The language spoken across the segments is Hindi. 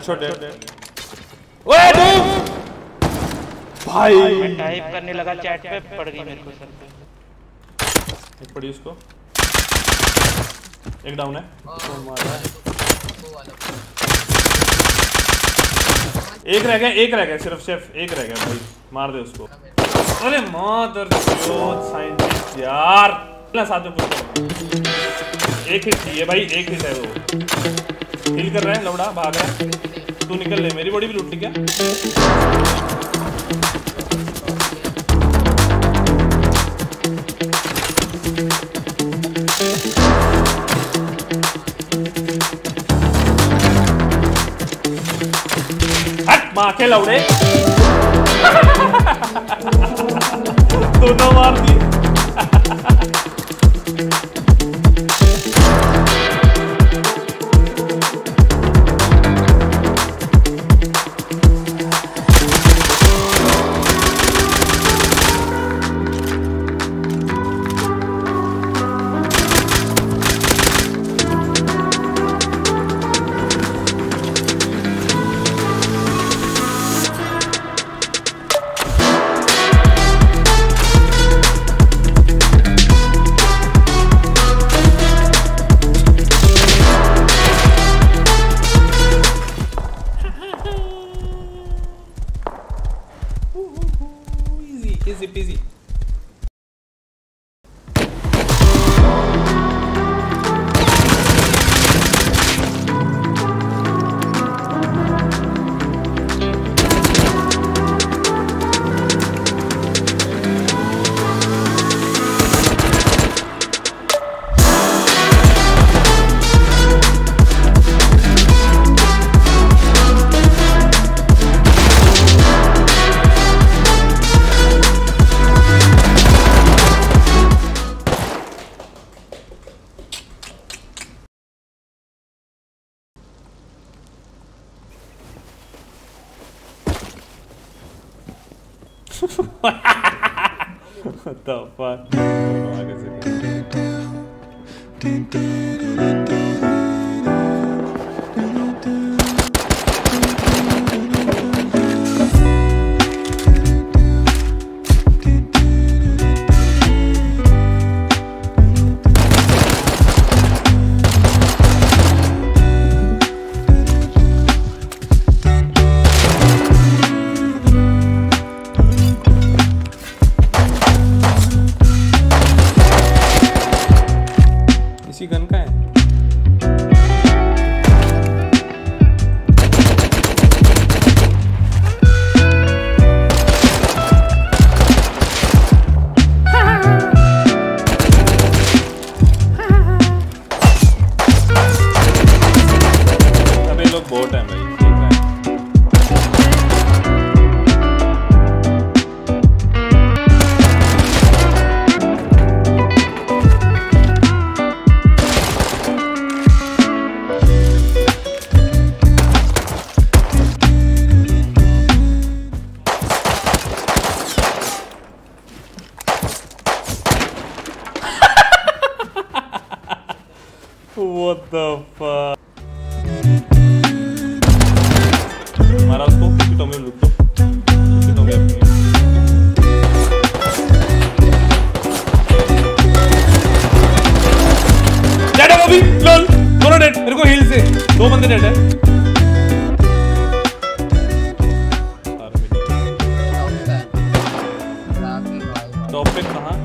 हेडशॉट है। ओए डूम भाई मैं टाइप करने लगा चैट पे, पड़ गई मेरे को सर पे। एक पड़ी उसको, एक डाउन है। एक रह गया सिर्फ शेफ, एक रह गया भाई, मार दे उसको। अरे मदर चोद साइंटिस्ट यार, ना साथ में पूछो। एक हिट चाहिए भाई, एक हिट है वो। हिल कर रहा है लौड़ा, भाग रहा है। तू निकल ले, मेरी बॉडी भी लूट ली क्या? हट माँ के लौड़े दोनों मार दिए। Easy peasy. What the fuck? इसी गन का है। अब ये लोग बोट हैं भाई। What the fuck? मारा उसको, किटों में लूट लो, किटों में अपनी। डेड है वो भी, लोल, दोनों डेड, मेरे को हील से, 2 बंदे डेड है। टॉप पे कहाँ?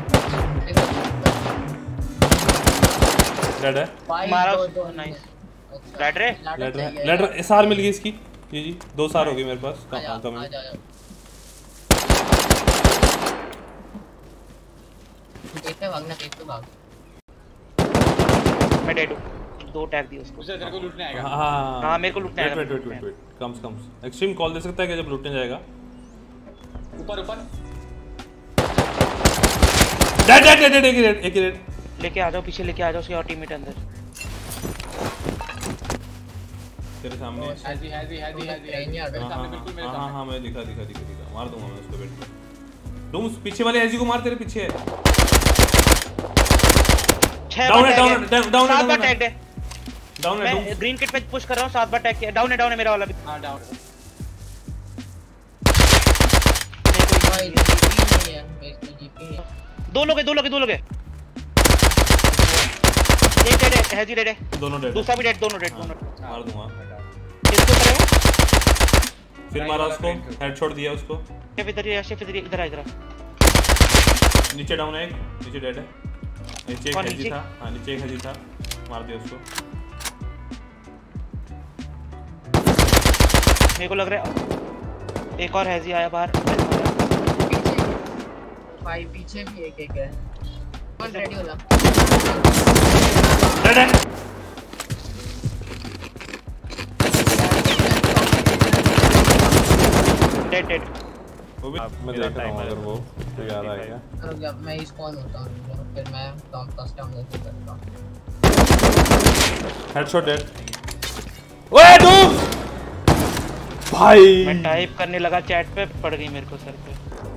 डेड है। मारा उसको, नाइस। लैडर सार मिल गई इसकी। जी 2 सार हो गई मेरे पास। कम है। मैं डेड हूँ। 2 टैग दिए उसको। उसे तेरे को लूटने आएगा। हाँ मेरे को लूटने आएगा। वेट कम्स एक्सट्रीम कॉल दे सकता है क्या जब लूटने जाएगा? ऊपर डेड एक ही रेड। लेके आ जाओ, पीछे लेके आ जाओ, उसके और टीममेट अंदर। तेरे सामने है। हाँ मैं दिखा मार दूंगा मैं उसको। वेट तुम उस पीछे वाले एजी को मार, तेरे पीछे है। डाउन है। डाउन है मैं ग्रीन किट पे पुश कर रहा हूं 7 बार टैग किया डाउन है मेरा वाला भी हां डाउन भाई जीपी नहीं है मेरे जीपी है दो लोग है एक डेड है जी डेड है दोनों डेड दूसरा भी डेड दोनों मार दूंगा इसको करेगा फिर मारा उसको हेडशॉट दिया उसको शेफ इधर आ नीचे डाउन है एक नीचे डेड है नीचे एक कौन हेजी नीचे? था हां नीचे एक हेजी था मार दिया उसको मेरे को लग रहा है एक और हैजी आया बाहर पीछे भाई पीछे भी एक है कौन रेडी होला डेड है डेड वो भी मैं देख रहा हूं अगर वो तो याद आएगा जब मैं स्पॉन होता हूं फिर मैं टॉप फर्स्ट टाइम लेके करता हूं हेडशॉट डेड ओए डूब भाई मैं टाइप करने लगा चैट पे पड़ गई मेरे को सर पे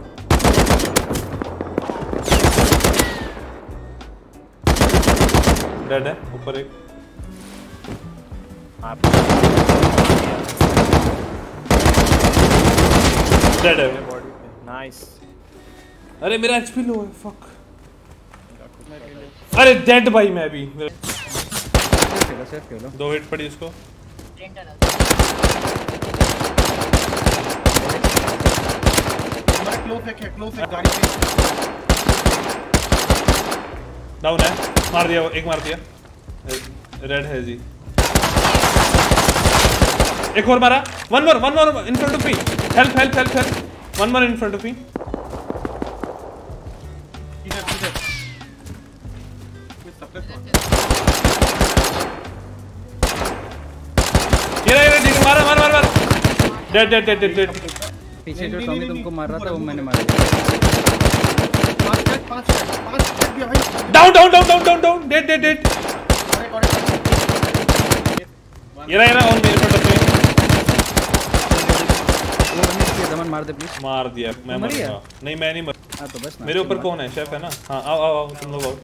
डेड है ऊपर एक डेड है नाइस अरे मेरा एचपी लो है फक अरे डेड भाई मैं भी दो हिट पड़ी उसको क्लोज है गाड़ी पे डाउन है मार दिया एक मार दिया रेड है जी एक और मारा one more in front of me help one more in front of me इधर कोई सप्रेस ये ठीक मार डेड पीछे जो टॉमी तुमको मार रहा था वो मैंने मारा पांच भी भाई डाउन डेड ये रहा ऑन मेरे फ्रंट ऑफ मी दमन मार दे प्लीज मार दिया मैं मर गया नहीं मैं नहीं मर हां तो बस मेरे ऊपर कौन है शेफ है ना हां आओ तुम लोग आओ